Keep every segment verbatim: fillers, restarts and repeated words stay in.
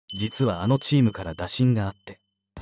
実はあのチームから打診があって。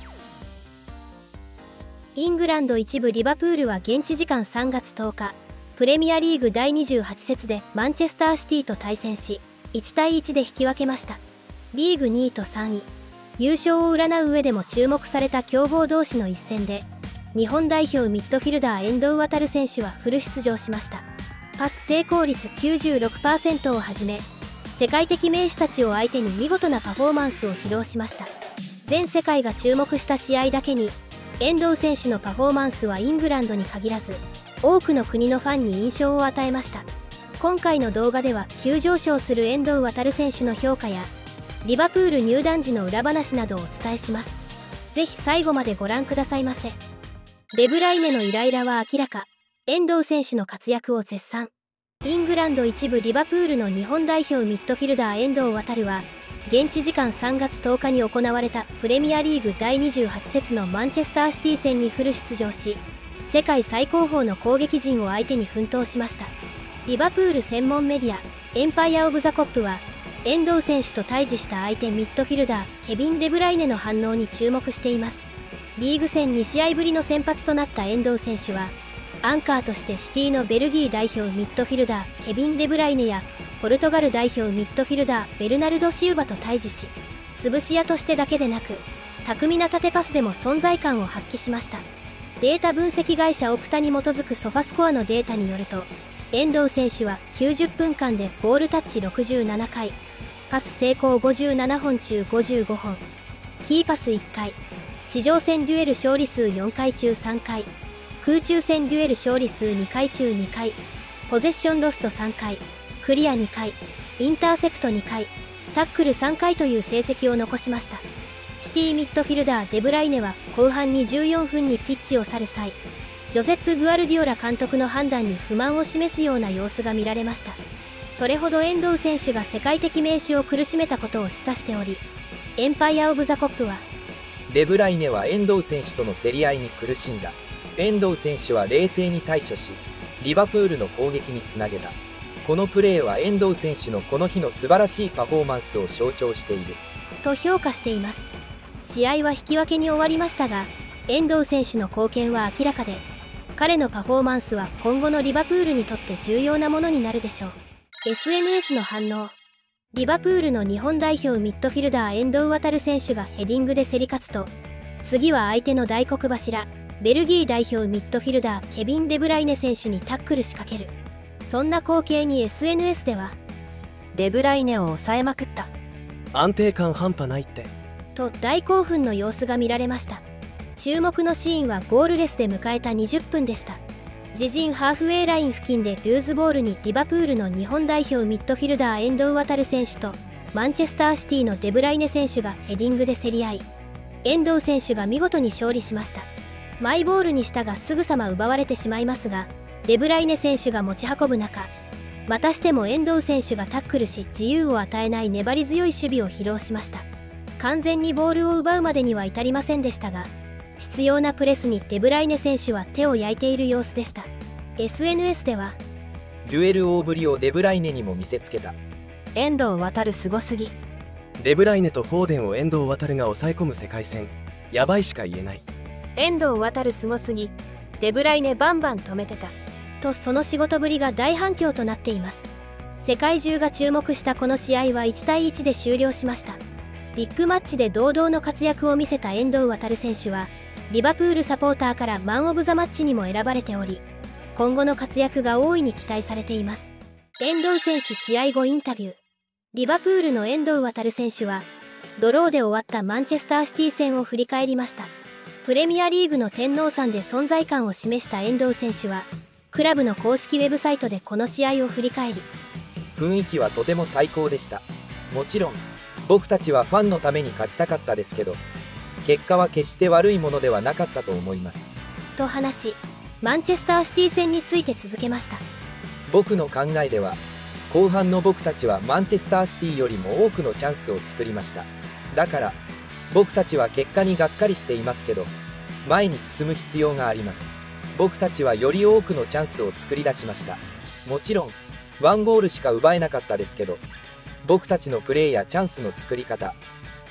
イングランド一部リバプールは現地時間さんがつとおか、プレミアリーグだいにじゅうはち節でマンチェスターシティと対戦し、いちたいいちで引き分けました。リーグにいとさんい、優勝を占う上でも注目された強豪同士の一戦で、日本代表ミッドフィルダー遠藤航選手はフル出場しました。パス成功率 きゅうじゅうろくパーセント をはじめ、世界的名手たちを相手に見事なパフォーマンスを披露しました。全世界が注目した試合だけに、遠藤選手のパフォーマンスはイングランドに限らず、多くの国のファンに印象を与えました。今回の動画では急上昇する遠藤航選手の評価や、リバプール入団時の裏話などをお伝えします。ぜひ最後までご覧くださいませ。デブライネのイライラは明らか。遠藤選手の活躍を絶賛。イングランド一部リバプールの日本代表ミッドフィルダー遠藤航は、現地時間さんがつとおかに行われたプレミアリーグだいにじゅうはち節のマンチェスターシティ戦にフル出場し、世界最高峰の攻撃陣を相手に奮闘しました。リバプール専門メディア、エンパイア・オブ・ザ・コップは、遠藤選手と対峙した相手ミッドフィルダー、ケビン・デブライネの反応に注目しています。リーグ戦に試合ぶりの先発となった遠藤選手は、アンカーとしてシティのベルギー代表ミッドフィルダー、ケビン・デブライネや、ポルトガル代表ミッドフィルダー、ベルナルド・シウバと対峙し、潰し屋としてだけでなく、巧みな縦パスでも存在感を発揮しました。データ分析会社オプタに基づくソファスコアのデータによると、遠藤選手はきゅうじゅっぷんかんでボールタッチろくじゅうななかい、パス成功ごじゅうななほん中ごじゅうごほん、キーパスいっかい、地上戦デュエル勝利数よんかい中さんかい、空中戦デュエル勝利数にかい中にかい、ポゼッションロストさんかい、クリアにかい、インターセプトにかい、タックルさんかいという成績を残しました。シティミッドフィルダーデブライネは後半にじゅうよんふんにピッチを去る際、ジョゼップ・グアルディオラ監督の判断に不満を示すような様子が見られました。それほど遠藤選手が世界的名手を苦しめたことを示唆しており、エンパイア・オブ・ザ・コップは、 デブライネは遠藤選手との競り合いに苦しんだ。遠藤選手は冷静に対処し、リバプールの攻撃につなげた。このプレーは遠藤選手のこの日の素晴らしいパフォーマンスを象徴している。 と評価しています。試合は引き分けに終わりましたが、遠藤選手の貢献は明らかで、彼のパフォーマンスは今後のリバプールにとって重要なものになるでしょう。エスエヌエス の反応。リバプールの日本代表ミッドフィルダー遠藤航選手がヘディングで競り勝つと、次は相手の大黒柱、ベルギー代表ミッドフィルダーケビン・デブライネ選手にタックル仕掛ける。そんな光景に エスエヌエス では、 デブライネを抑えまくった。 安定感半端ないって。 と大興奮の様子が見られました。注目のシーンはゴールレスで迎えたにじゅっぷんでした。自陣ハーフウェイライン付近でルーズボールにリバプールの日本代表ミッドフィルダー遠藤航選手とマンチェスターシティのデブライネ選手がヘディングで競り合い、遠藤選手が見事に勝利しました。マイボールにしたがすぐさま奪われてしまいますが、デブライネ選手が持ち運ぶ中、またしても遠藤選手がタックルし自由を与えない粘り強い守備を披露しました。完全にボールを奪うまでには至りませんでしたが、必要なプレスにデブライネ選手は手を焼いている様子でした。 エスエヌエス では、 デュエル大振りをデブライネにも見せつけた。 遠藤航すごすぎ。 デブライネとフォーデンを遠藤航が抑え込む世界戦、やばいしか言えない。 遠藤航すごすぎ、デブライネバンバン止めてたと、その仕事ぶりが大反響となっています。世界中が注目したこの試合はいちたいいちで終了しました。ビッグマッチで堂々の活躍を見せた遠藤航選手は、リバプールサポーターからマン・オブ・ザ・マッチにも選ばれており、今後の活躍が大いに期待されています。遠藤選手試合後インタビュー。リバプールの遠藤航選手は、ドローで終わったマンチェスターシティ戦を振り返りました。プレミアリーグの天皇さんで存在感を示した遠藤選手は、クラブの公式ウェブサイトでこの試合を振り返り、 雰囲気はとても最高でした。もちろん僕たちはファンのために勝ちたかったですけど、結果は決して悪いものではなかったと思いますと話し、マンチェスターシティ戦について続けました。 僕の考えでは、後半の僕たちはマンチェスターシティよりも多くのチャンスを作りました。だから僕たちは結果にがっかりしていますけど、前に進む必要があります。僕たちはより多くのチャンスを作り出しました。もちろんワンゴールしか奪えなかったですけど、僕たちのプレーやチャンスの作り方、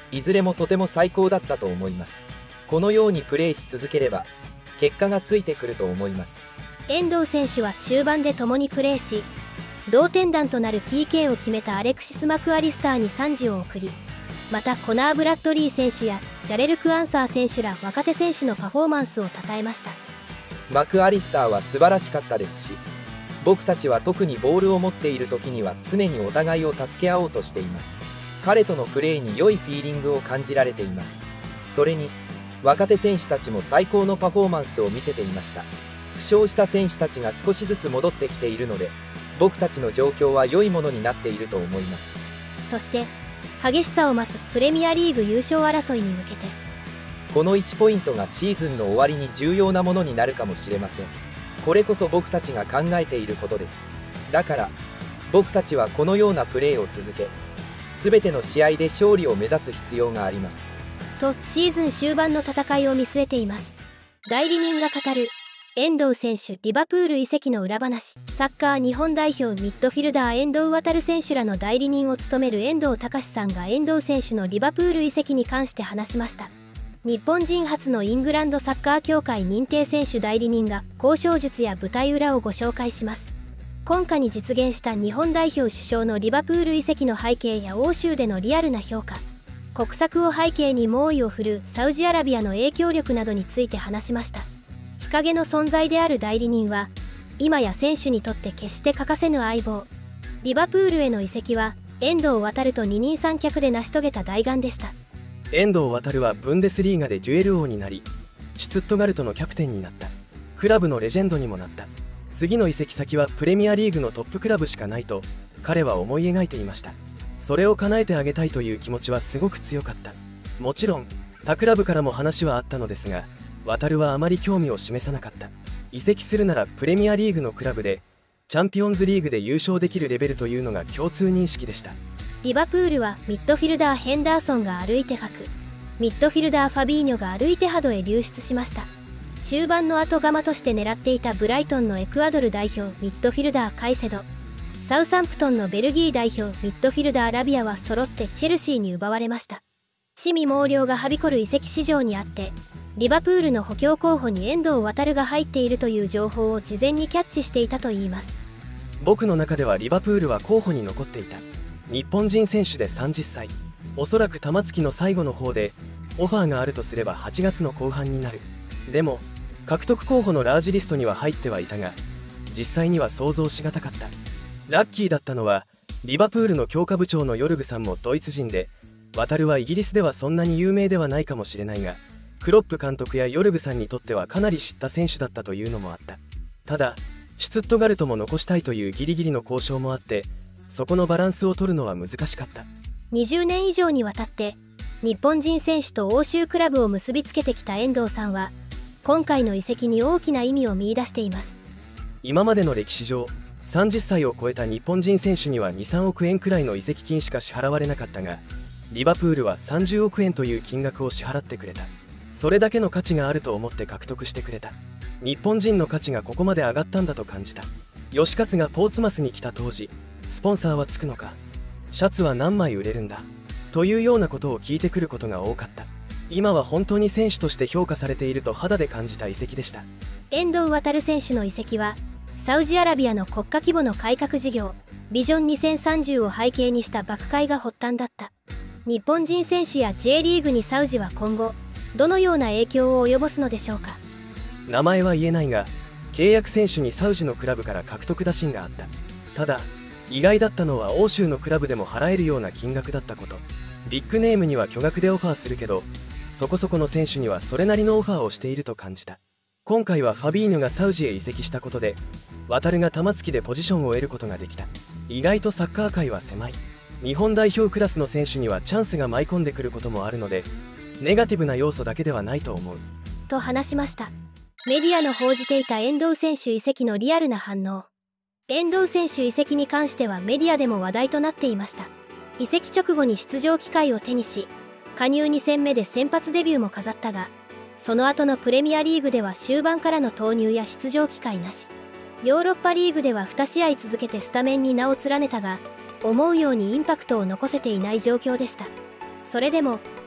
いずれもとても最高だったと思います。このようにプレーし続ければ結果がついてくると思います。 遠藤選手は中盤で共にプレーし、同点弾となる ピーケー を決めたアレクシス・マクアリスターに賛辞を送り、またコナー・ブラッドリー選手やジャレルク・アンサー選手ら若手選手のパフォーマンスを称えました。 マクアリスターは素晴らしかったですし、僕たちは特にボールを持っている時には常にお互いを助け合おうとしています。彼とのプレーに良いフィーリングを感じられています。それに若手選手たちも最高のパフォーマンスを見せていました。負傷した選手たちが少しずつ戻ってきているので、僕たちの状況は良いものになっていると思います。 そして激しさを増すプレミアリーグ優勝争いに向けて、 このいちポイントがシーズンの終わりに重要なものになるかもしれません。これこそ僕たちが考えていることです。だから僕たちはこのようなプレーを続け、全ての試合で勝利を目指す必要がありますとシーズン終盤の戦いを見据えています。代理人が語る遠藤選手リバプール移籍の裏話。サッカー日本代表ミッドフィルダー遠藤航選手らの代理人を務める遠藤隆さんが遠藤選手のリバプール移籍に関して話しました。日本人初のイングランドサッカー協会認定選手代理人が交渉術や舞台裏をご紹介します。今夏に実現した日本代表主将のリバプール移籍の背景や欧州でのリアルな評価、国策を背景に猛威を振るうサウジアラビアの影響力などについて話しました。日陰の存在である代理人は今や選手にとって決して欠かせぬ相棒。リバプールへの移籍は遠藤航と二人三脚で成し遂げた大願でした。 遠藤航はブンデスリーガでデュエル王になり、シュツットガルトのキャプテンになった。クラブのレジェンドにもなった。次の移籍先はプレミアリーグのトップクラブしかないと彼は思い描いていました。それを叶えてあげたいという気持ちはすごく強かった。もちろん他クラブからも話はあったのですが、航はあまり興味を示さなかった。移籍するならプレミアリーグのクラブでチャンピオンズリーグで優勝できるレベルというのが共通認識でした。 リバプールはミッドフィルダーヘンダーソンが歩いてファク、ミッドフィルダーファビーニョが歩いてハドへ流出しました。中盤の後釜として狙っていたブライトンのエクアドル代表ミッドフィルダーカイセド、サウサンプトンのベルギー代表ミッドフィルダーラビアは揃ってチェルシーに奪われました。魑魅魍魎がはびこる移籍市場にあって、リバプールの補強候補に遠藤航が入っているという情報を事前にキャッチしていたといいます。 僕の中ではリバプールは候補に残っていた。日本人選手でさんじゅっさい、おそらく玉突きの最後の方でオファーがあるとすればはちがつの後半になる。でも獲得候補のラージリストには入ってはいたが、実際には想像しがたかった。ラッキーだったのはリバプールの強化部長のヨルグさんもドイツ人で、航はイギリスではそんなに有名ではないかもしれないが、クロップ監督やヨルグさんにとってはかなり知った選手だったというのもあった。ただシュツットガルトも残したいというギリギリの交渉もあって、そこのバランスを取るのは難しかった。 にじゅうねん以上にわたって日本人選手と欧州クラブを結びつけてきた遠藤さんは今回の移籍に大きな意味を見出しています。 今までの歴史上さんじゅっさいを超えた日本人選手にはにさんおくえんくらいの移籍金しか支払われなかったが、リバプールはさんじゅうおくえんという金額を支払ってくれた。それだけの価値があると思って獲得してくれた。日本人の価値がここまで上がったんだと感じた。吉勝がポーツマスに来た当時、スポンサーはつくのか、シャツは何枚売れるんだというようなことを聞いてくることが多かった。今は本当に選手として評価されていると肌で感じた移籍でした。 遠藤航選手の移籍はサウジアラビアの国家規模の改革事業ビジョンにせんさんじゅうを背景にした爆買が発端だった。日本人選手や J リーグにサウジは今後どのような影響を及ぼすのでしょうか。 名前は言えないが、契約選手にサウジのクラブから獲得打診があった。ただ意外だったのは欧州のクラブでも払えるような金額だったこと。ビッグネームには巨額でオファーするけど、そこそこの選手にはそれなりのオファーをしていると感じた。今回はファビーニョがサウジへ移籍したことで航が玉突きでポジションを得ることができた。意外とサッカー界は狭い。日本代表クラスの選手にはチャンスが舞い込んでくることもあるので、ネガティブな要素だけではないと思うと話しました。メディアの報じていた遠藤選手移籍のリアルな反応。遠藤選手移籍に関してはメディアでも話題となっていました。移籍直後に出場機会を手にし、加入に戦目で先発デビューも飾ったが、その後のプレミアリーグでは終盤からの投入や出場機会なし。ヨーロッパリーグではに試合続けてスタメンに名を連ねたが、思うようにインパクトを残せていない状況でした。それでも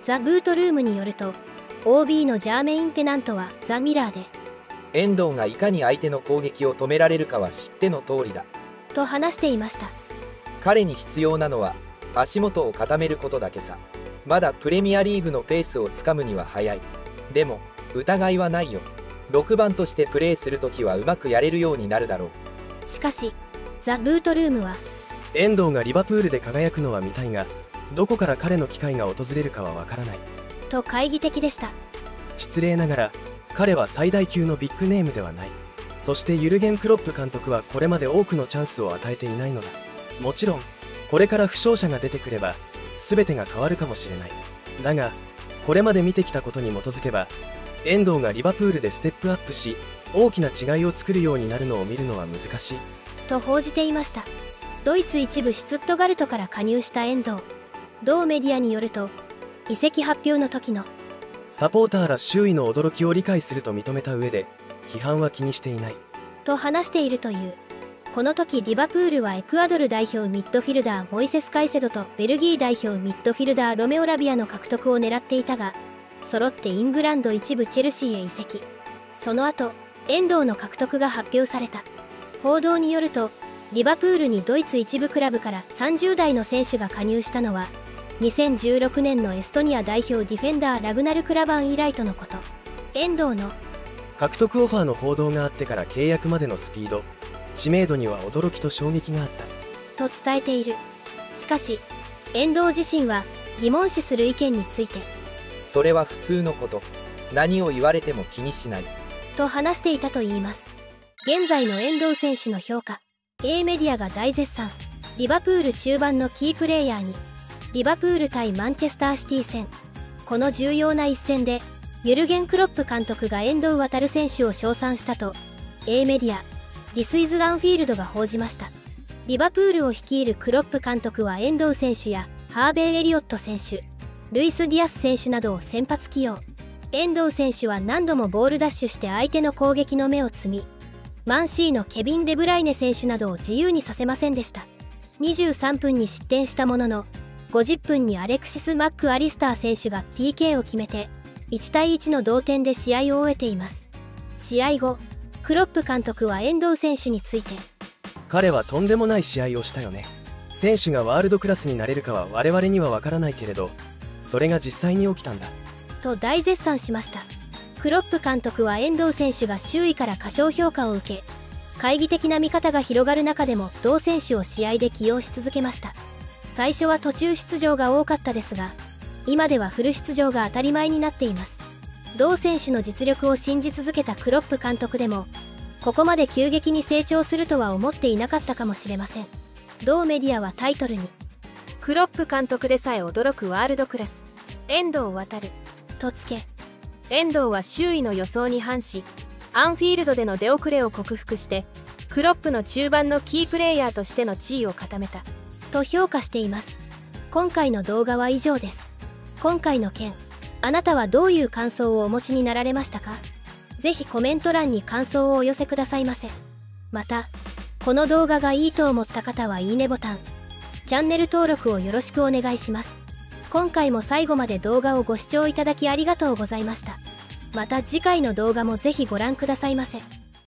ザ・ブートルームによると オービー のジャーメイン・ペナントはザ・ミラーで遠藤がいかに相手の攻撃を止められるかは知っての通りだと話していました。 彼に必要なのは足元を固めることだけさ。まだプレミアリーグのペースをつかむには早い。でも疑いはないよ。ろくばんとしてプレーするときはうまくやれるようになるだろう。 しかしザ・ブートルームは遠藤がリバプールで輝くのは見たいが、どこから彼の機会が訪れるかはわからないと懐疑的でした。 失礼ながら彼は最大級のビッグネームではない。そしてユルゲン・クロップ監督はこれまで多くのチャンスを与えていないのだ。もちろんこれから負傷者が出てくれば全てが変わるかもしれない。だがこれまで見てきたことに基づけば、遠藤がリバプールでステップアップし大きな違いを作るようになるのを見るのは難しいと報じていました。ドイツ一部シュツットガルトから加入した遠藤。同メディアによると移籍発表の時のサポーターら周囲の驚きを理解すると認めた上で、批判は気にしていないと話しているという。この時リバプールはエクアドル代表ミッドフィルダーモイセス・カイセドとベルギー代表ミッドフィルダーロメオ・ラビアの獲得を狙っていたが、揃ってイングランド一部チェルシーへ移籍。その後遠藤の獲得が発表された。報道によるとリバプールにドイツ一部クラブからさんじゅう代の選手が加入したのはにせんじゅうろくねんのエストニア代表ディフェンダーラグナル・クラバン以来とのこと。遠藤の獲得オファーの報道があってから契約までのスピード、知名度には驚きと衝撃があったと伝えている。しかし遠藤自身は疑問視する意見についてそれは普通のこと。何を言われても気にしないと話していたといいます。現在の遠藤選手の評価。 A メディアが大絶賛。リバプール中盤のキープレーヤーに。リバプール対マンチェスターシティ戦。この重要な一戦でユルゲン・クロップ監督が遠藤航選手を称賛したと A メディアThis is アンフィールドが報じました。リバプールを率いるクロップ監督は遠藤選手やハーベイ・エリオット選手、ルイス・ディアス選手などを先発起用。遠藤選手は何度もボールダッシュして相手の攻撃の目を摘み、マンシーのケビン・デブライネ選手などを自由にさせませんでした。にじゅうさんぷんに失点したもののごじゅっぷんにアレクシス・マック・アリスター選手が ピーケー を決めていちたいいちの同点で試合を終えています。試合後クロップ監督は遠藤選手について、 彼はとんでもない試合をしたよね。選手がワールドクラスになれるかは我々にはわからないけれど、それが実際に起きたんだと大絶賛しました。クロップ監督は遠藤選手が周囲から過小評価を受け、懐疑的な見方が広がる中でも同選手を試合で起用し続けました。最初は途中出場が多かったですが、今ではフル出場が当たり前になっています。同選手の実力を信じ続けたクロップ監督でも、ここまで急激に成長するとは思っていなかったかもしれません。同メディアはタイトルにクロップ監督でさえ驚くワールドクラス、遠藤航とつけ、 遠藤は周囲の予想に反し、アンフィールドでの出遅れを克服してクロップの中盤のキープレーヤーとしての地位を固めたと評価しています。今回の動画は以上です。今回の件、あなたはどういう感想をお持ちになられましたか？ぜひコメント欄に感想をお寄せくださいませ。また、この動画がいいと思った方はいいねボタン、チャンネル登録をよろしくお願いします。今回も最後まで動画をご視聴いただきありがとうございました。また次回の動画もぜひご覧くださいませ。